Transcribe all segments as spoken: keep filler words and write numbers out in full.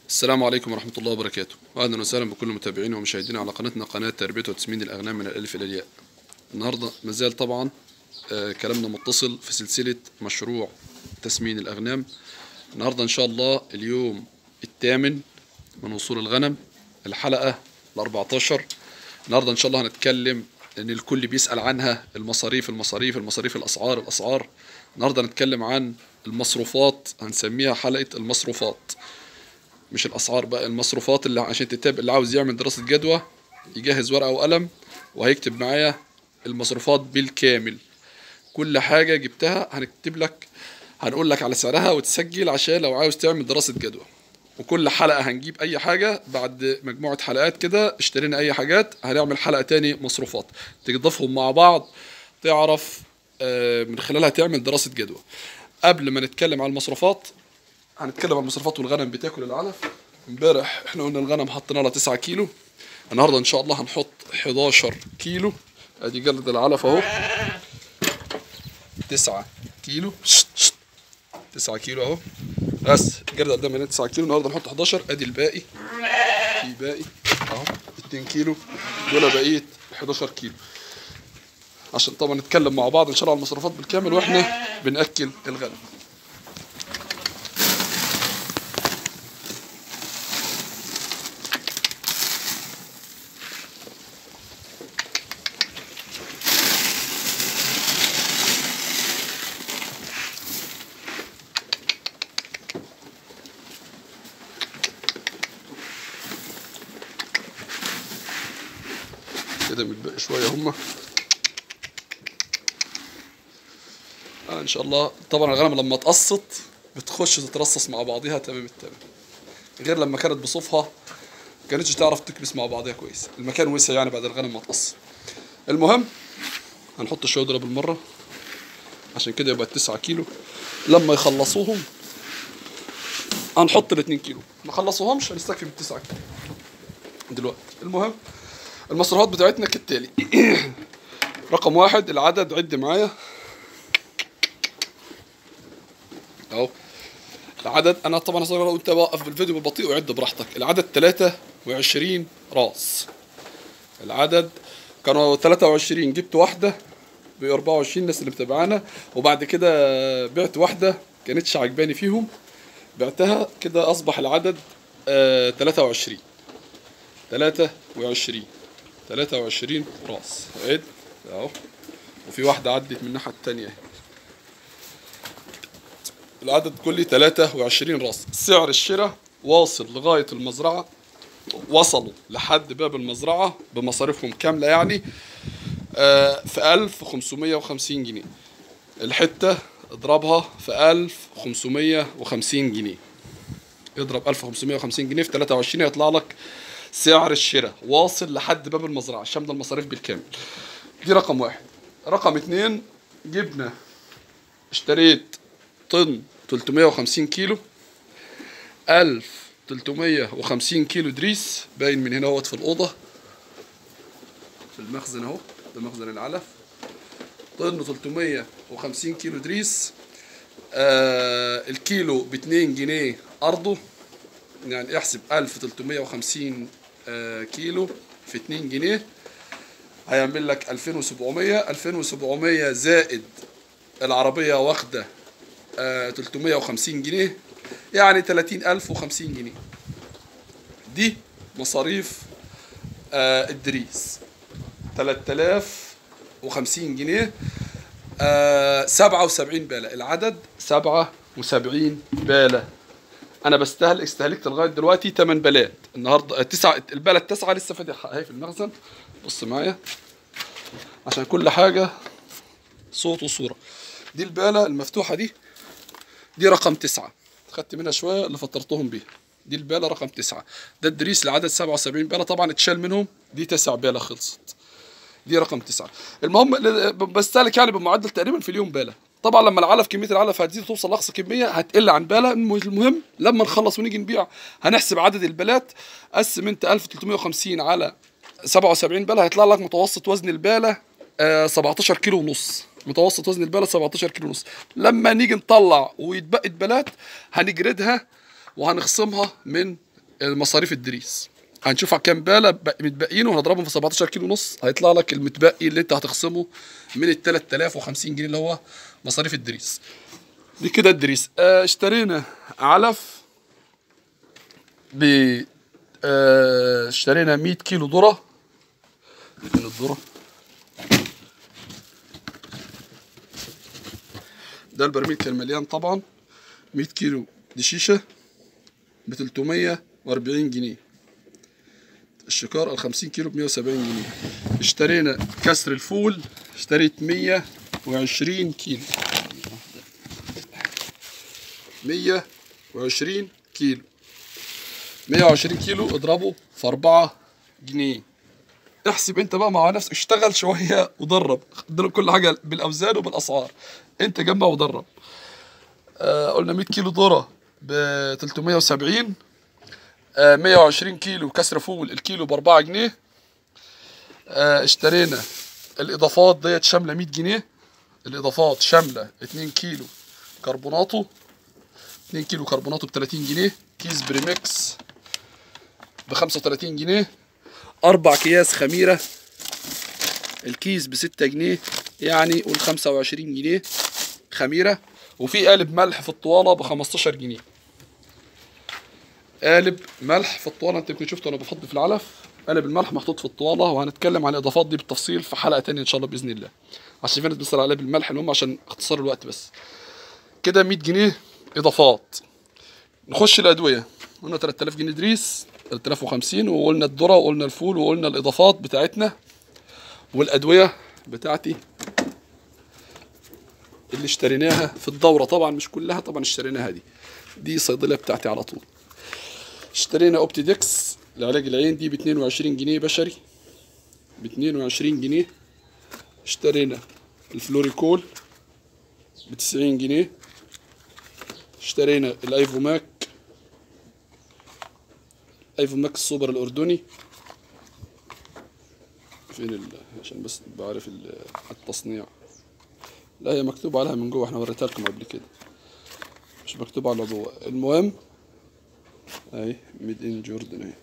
السلام عليكم ورحمة الله وبركاته، وأهلا وسهلا بكل متابعينا ومشاهدينا على قناتنا قناة تربية وتسمين الأغنام من الألف إلى الياء. النهاردة مازال طبعا آه كلامنا متصل في سلسلة مشروع تسمين الأغنام. النهاردة إن شاء الله اليوم الثامن من وصول الغنم، الحلقة الأربعتاشر. النهاردة إن شاء الله هنتكلم إن الكل بيسأل عنها، المصاريف المصاريف المصاريف الأسعار الأسعار. النهاردة هنتكلم عن المصروفات، هنسميها حلقة المصروفات، مش الاسعار بقى، المصروفات اللي عشان تتابع. اللي عاوز يعمل دراسة جدوى يجهز ورقة وقلم وهيكتب معايا المصروفات بالكامل، كل حاجة جبتها هنكتب لك، هنقول لك على سعرها وتسجل عشان لو عاوز تعمل دراسة جدوى. وكل حلقة هنجيب اي حاجة، بعد مجموعة حلقات كده اشترينا اي حاجات هنعمل حلقة تاني مصروفات تضيفهم مع بعض، تعرف من خلالها تعمل دراسة جدوى. قبل ما نتكلم عن المصروفات هنتكلم عن المصروفات. والغنم بتاكل العلف. امبارح احنا قلنا الغنم حطينا لها تسعة كيلو، النهارده ان شاء الله هنحط حداشر كيلو. ادي جلد العلف اهو، تسعة كيلو، تسعة كيلو اهو، بس الجلد قدام هنا تسعة كيلو، النهارده نحط حداشر. ادي الباقي، في باقي اهو اتنين كيلو، دول بقيه حداشر كيلو، عشان طبعا نتكلم مع بعض ان شاء الله على المصروفات بالكامل واحنا بناكل الغنم. كده متبقي شويه هما آه ان شاء الله. طبعا الغنم لما تقسط بتخش تترصص مع بعضيها تمام التمام، غير لما كانت بصوفها كانتش تعرف تكبس مع بعضيها كويس. المكان وسع يعني بعد الغنم ما تقسط. المهم هنحط شويه دول بالمره عشان كده يبقى التسعة كيلو. لما يخلصوهم هنحط الاتنين كيلو، ما خلصوهمش هنستكفي بالتسعة كيلو دلوقتي. المهم المصروفات بتاعتنا كالتالي. رقم واحد العدد، عد معايا اهو العدد. انا طبعا لو انت واقف بالفيديو بالبطيء وعد براحتك. العدد تلاتة وعشرين راس. العدد كانوا تلاتة وعشرين، جبت واحده ب أربعة وعشرين الناس اللي متابعانا، وبعد كده بعت واحده كانتش عجباني فيهم بعتها، كده اصبح العدد آه تلاتة وعشرين. تلاتة وعشرين تلاتة وعشرين راس، عد اهو. وفي واحده عدت من الناحيه التانيه اهي. العدد كلي تلاتة وعشرين راس. سعر الشراء واصل لغايه المزرعه، وصلوا لحد باب المزرعه بمصاريفهم كامله يعني آه في ألف وخمسمية وخمسين جنيه. الحته اضربها في ألف وخمسمية وخمسين جنيه، اضرب ألف وخمسمية وخمسين جنيه في تلاتة وعشرين يطلع لك سعر الشراء واصل لحد باب المزرعه شامله المصاريف بالكامل. دي رقم واحد. رقم اتنين، جبنا اشتريت طن تلتمية وخمسين كيلو، ألف وتلتمية وخمسين كيلو دريس، باين من هنا اهوت في الاوضه في المخزن اهو، ده مخزن العلف. طن تلتمية وخمسين كيلو دريس، آه الكيلو ب اتنين جنيه ارضه، يعني احسب ألف وتلتمية وخمسين آه كيلو في اتنين جنيه هيعمل لك ألفين وسبعمية. ألفين وسبعمية زائد العربيه واخده آه تلتمية وخمسين جنيه، يعني تلاتين ألف وخمسين جنيه. دي مصاريف آه الدريس، تلات آلاف وخمسين جنيه. آه سبعة وسبعين بالة، العدد سبعة وسبعين بالة. انا بستهلك استهلكت لغايه دلوقتي تمن بالات النهارده. تسعة البالة التاسعه لسه فاتحه اهي في المخزن، بص معايا عشان كل حاجه صوت وصوره. دي البالة المفتوحه دي، دي رقم تسعة، خدت منها شويه اللي فطرتهم بيها. دي البالة رقم تسعة. ده الدريس لعدد سبعة وسبعين بالة، طبعا اتشال منهم دي تسع بالة خلصت. دي رقم تسعة. المهم بستهلك يعني بمعدل تقريبا في اليوم بالة. طبعا لما العلف كميه العلف هتزيد توصل لاقصى كميه هتقل عن بالة. المهم لما نخلص ونيجي نبيع هنحسب عدد البالات، قسم انت ألف وتلتمية وخمسين على سبعة وسبعين بالة هيطلع لك متوسط وزن البالة آه سبعتاشر كيلو ونص. متوسط وزن البالة سبعتاشر كيلو ونص. لما نيجي نطلع ويتبقى بالات هنجردها وهنخصمها من مصاريف الدريس. هنشوف على كام باله متبقيين وهنضربهم في سبعتاشر كيلو ونص، هيطلع لك المتبقي اللي انت هتخصمه من ال تلات آلاف وخمسين جنيه اللي هو مصاريف الدريس. دي كده الدريس. اه اشترينا علف ب اه اشترينا مية كيلو ذره. فين الذره؟ ده البرميل كان مليان طبعا. مية كيلو دشيشه ب تلتمية واربعين جنيه. الشكار ال خمسين كيلو ب مية وسبعين جنيه. اشترينا كسر الفول، اشتريت مية وعشرين كيلو. مية وعشرين كيلو. مية وعشرين كيلو اضربه في أربعة جنيه. احسب انت بقى مع نفسك، اشتغل شويه ودرب، ضرب كل حاجه بالاوزان وبالاسعار، انت جمع ودرب. آه قلنا مية كيلو ذره ب تلتمية وسبعين. آه مية وعشرين كيلو كسر فول الكيلو ب أربعة جنيه. آه اشترينا الاضافات ديت شامله مية جنيه. الاضافات شامله اتنين كيلو كربوناتو. اتنين كيلو كربوناتو ب تلاتين جنيه. كيس بريمكس ب خمسة وتلاتين جنيه. اربع اكياس خميره الكيس ب ستة جنيه، يعني قول خمسة وعشرين جنيه خميره. وفي قالب ملح في الطواله ب خمستاشر جنيه. قالب ملح في الطواله، انت يمكن شفته انا بفضي في العلف. قالب الملح محطوط في الطواله، وهنتكلم عن الاضافات دي بالتفصيل في حلقه تانية ان شاء الله باذن الله، عشان في ناس بتسال على قالب الملح المهم عشان اختصار الوقت بس. كده مية جنيه اضافات. نخش الادويه. قلنا تلات آلاف جنيه دريس، تلات آلاف وخمسين، وقلنا الذره وقلنا الفول وقلنا الاضافات بتاعتنا والادويه بتاعتي اللي اشتريناها في الدوره. طبعا مش كلها طبعا اشتريناها، دي دي صيدليه بتاعتي على طول. اشترينا اوبتيدكس لعلاج العين دي ب اتنين وعشرين جنيه بشري، ب اتنين وعشرين جنيه. اشترينا الفلوريكول ب تسعين جنيه. اشترينا الايفوماك، ايفوماك السوبر الاردني. فين ال... عشان بس تبقى عارف التصنيع. لا هي مكتوب عليها من جوه، احنا وريتها لكم قبل كده، مش مكتوب على جوه. المهم اهي ميد ان جوردن اهي.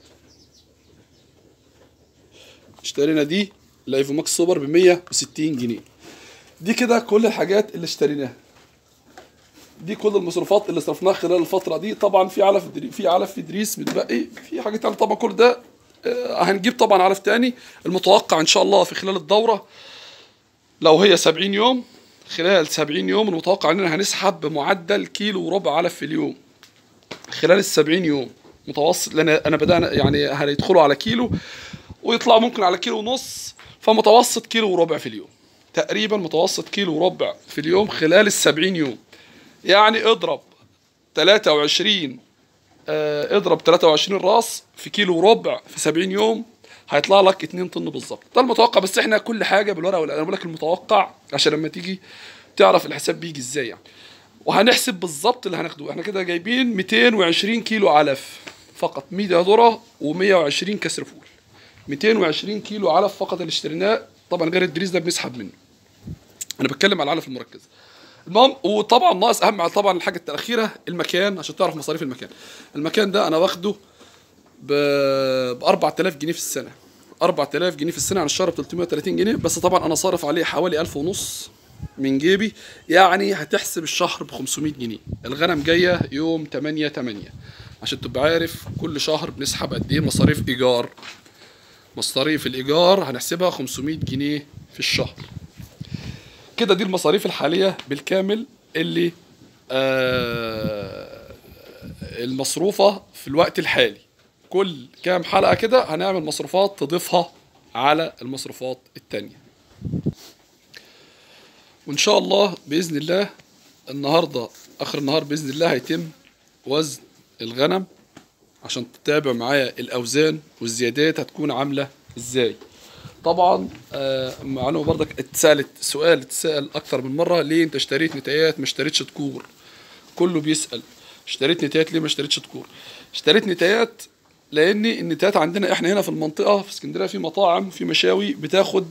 اشترينا دي الايفوماكس سوبر ب مية وستين جنيه. دي كده كل الحاجات اللي اشتريناها، دي كل المصروفات اللي صرفناها خلال الفتره دي. طبعا في علف في علف في دريس متبقي، في حاجات يعني طبعا كل ده آه هنجيب طبعا علف تاني. المتوقع ان شاء الله في خلال الدوره لو هي سبعين يوم، خلال سبعين يوم المتوقع اننا هنسحب بمعدل كيلو وربع علف في اليوم خلال السبعين يوم متوسط، لان انا بدأنا يعني هيدخلوا على كيلو ويطلعوا ممكن على كيلو ونص، فمتوسط كيلو وربع في اليوم تقريبا، متوسط كيلو وربع في اليوم خلال السبعين يوم. يعني اضرب تلاتة وعشرين اه اضرب تلاتة وعشرين راس في كيلو وربع في سبعين يوم، هيطلع لك اتنين طن بالظبط. ده المتوقع، بس احنا كل حاجه بالورقه والقلم. انا بقول لك المتوقع عشان لما تيجي تعرف الحساب بيجي ازاي يعني. وهنحسب بالظبط اللي هناخده. احنا كده جايبين ميتين وعشرين كيلو علف فقط، مية ذره ومية وعشرين كسر فول. ميتين وعشرين كيلو علف فقط اللي اشتريناه، طبعا غير الدريس ده بنسحب منه. انا بتكلم على العلف المركز. المهم، وطبعا ناقص اهم طبعا الحاجه الاخيره، المكان، عشان تعرف مصاريف المكان. المكان ده انا واخده ب أربعة آلاف جنيه في السنه. أربعة آلاف جنيه في السنه عن الشهر ب تلتمية وتلاتين جنيه، بس طبعا انا صارف عليه حوالي ألف ونص من جيبي، يعني هتحسب الشهر ب خمسمية جنيه. الغنم جايه يوم تمانية تمانية، عشان تبقى عارف كل شهر بنسحب قد ايه مصاريف ايجار. مصاريف الايجار هنحسبها خمسمية جنيه في الشهر. كده دي المصاريف الحاليه بالكامل اللي آه المصروفه في الوقت الحالي. كل كام حلقه كده هنعمل مصروفات تضيفها على المصروفات التانية. وان شاء الله باذن الله النهارده اخر النهار باذن الله هيتم وزن الغنم، عشان تتابع معايا الاوزان والزيادات هتكون عامله ازاي. طبعا آه معلومه برضك اتسالت سؤال اتسال اكتر من مره، ليه انت اشتريت نتايات ما اشتريتش ذكور؟ كله بيسال اشتريت نتايات ليه ما اشتريتش ذكور؟ اشتريت نتايات لان النتايات عندنا احنا هنا في المنطقه في اسكندريه في مطاعم في مشاوي بتاخد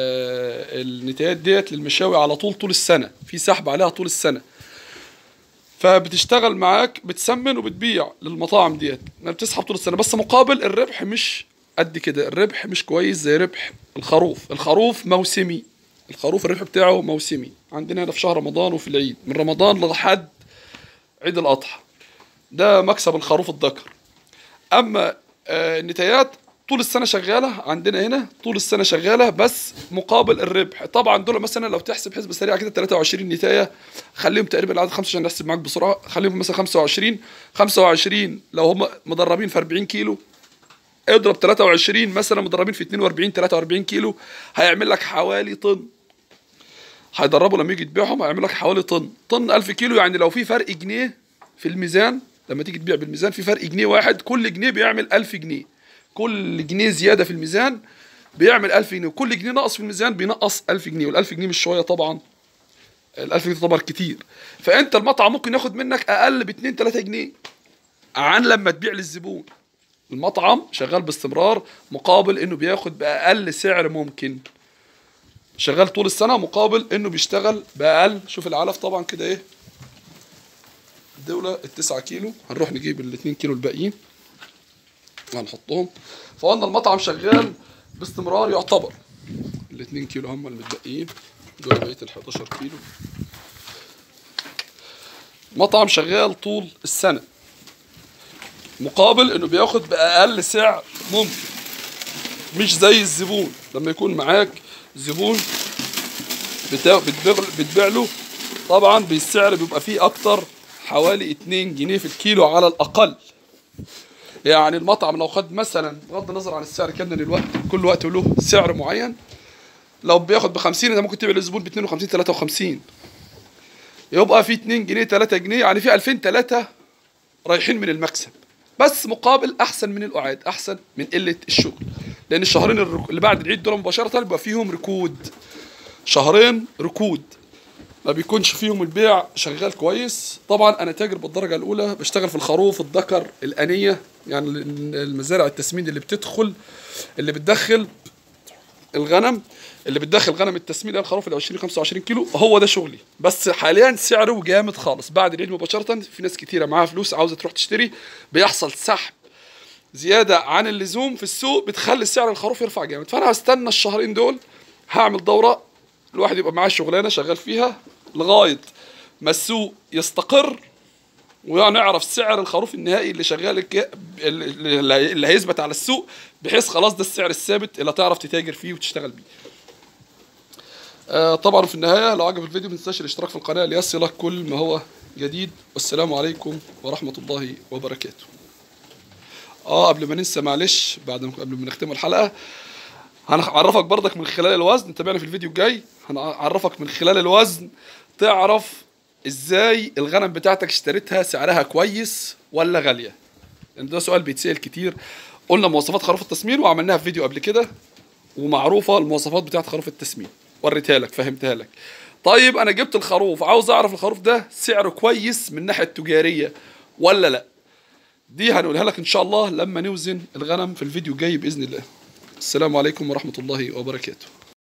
آه النتايات ديت للمشاوي على طول طول السنه، في سحب عليها طول السنه. فبتشتغل معاك، بتسمن وبتبيع للمطاعم ديت، ما بتسحب طول السنه، بس مقابل الربح مش قد كده، الربح مش كويس زي ربح الخروف. الخروف موسمي، الخروف الربح بتاعه موسمي، عندنا هنا في شهر رمضان وفي العيد، من رمضان لحد عيد الاضحى، ده مكسب الخروف الذكر. اما آه النتايات طول السنه شغاله عندنا هنا، طول السنه شغاله، بس مقابل الربح طبعا دول مثلا لو تحسب حسبه سريعه كده ثلاثة وعشرين نتايه، خليهم تقريبا العدد خمسة عشان نحسب معاك بسرعه، خليهم مثلا خمسة وعشرين، خمسة وعشرين لو هم مدربين في أربعين كيلو، اضرب ثلاثة وعشرين مثلا مدربين في اتنين وأربعين ثلاثة وأربعين كيلو، هيعمل لك حوالي طن. هيدربوا لما يجي تبيعهم هيعمل لك حوالي طن، طن ألف كيلو، يعني لو في فرق جنيه في الميزان، لما تيجي تبيع بالميزان في فرق جنيه واحد، كل جنيه بيعمل ألف جنيه، كل جنيه زياده في الميزان بيعمل ألف جنيه، وكل جنيه نقص في الميزان بينقص ألف جنيه، والألف جنيه مش شويه طبعا، الألف جنيه تعتبر كتير. فانت المطعم ممكن ياخد منك اقل ب اتنين تلاتة جنيه عن لما تبيع للزبون. المطعم شغال باستمرار مقابل انه بياخد باقل سعر ممكن، شغال طول السنه مقابل انه بيشتغل باقل. شوف العلف طبعا كده ايه، الدوله التسعة كيلو، هنروح نجيب الاتنين كيلو الباقيين هنحطهم. فقلنا المطعم شغال باستمرار يعتبر، الاتنين كيلو هم المتبقيين دول بقيه ال حداشر كيلو. مطعم شغال طول السنه مقابل انه بياخد باقل سعر ممكن، مش زي الزبون لما يكون معاك زبون بتبيع له طبعا بالسعر بيبقى فيه اكتر، حوالي اتنين جنيه في الكيلو على الاقل. يعني المطعم لو خد مثلا بغض النظر عن السعر كان دلوقتي كل وقت له سعر معين، لو بياخد ب خمسين انت ممكن تبيع للزبون ب اتنين وخمسين تلاتة وخمسين، يبقى في اتنين جنيه تلاتة جنيه، يعني في ألفين تلاتة رايحين من المكسب، بس مقابل احسن من القعاد، احسن من قله الشغل، لان الشهرين اللي بعد العيد دول مباشره بيبقى فيهم ركود، شهرين ركود ما بيكونش فيهم البيع شغال كويس. طبعا انا تاجر بالدرجه الاولى، بشتغل في الخروف الذكر الانيه، يعني المزارع التسمين اللي بتدخل اللي بتدخل الغنم اللي بتدخل غنم التسمين الخروف ال عشرين خمسة وعشرين كيلو، هو ده شغلي. بس حاليا سعره جامد خالص، بعد العيد مباشره في ناس كتيره معاها فلوس عاوزه تروح تشتري، بيحصل سحب زياده عن اللزوم في السوق بتخلي سعر الخروف يرفع جامد. فانا هستنى الشهرين دول، هعمل دوره الواحد يبقى معاه شغلانه شغال فيها لغايه ما السوق يستقر، ونعرف سعر الخروف النهائي اللي شغال اللي هيثبت على السوق، بحيث خلاص ده السعر الثابت اللي هتعرف تتاجر فيه وتشتغل بيه. آه طبعا في النهايه لو عجب الفيديو ما تنساش الاشتراك في القناه ليصلك كل ما هو جديد، والسلام عليكم ورحمه الله وبركاته. اه قبل ما ننسى معلش، بعد قبل ما نختم الحلقه هنعرفك برضك من خلال الوزن، تابعنا في الفيديو الجاي، هنعرفك من خلال الوزن تعرف ازاي الغنم بتاعتك اشتريتها سعرها كويس ولا غاليه، لان ده سؤال بيتسال كتير. قلنا مواصفات خروف التسمين وعملناها في فيديو قبل كده، ومعروفه المواصفات بتاعت خروف التسمين، وريتها لك فهمتها لك. طيب انا جبت الخروف، عاوز اعرف الخروف ده سعره كويس من الناحيه التجاريه ولا لا، دي هنقولها لك ان شاء الله لما نوزن الغنم في الفيديو الجاي باذن الله. السلام عليكم ورحمه الله وبركاته.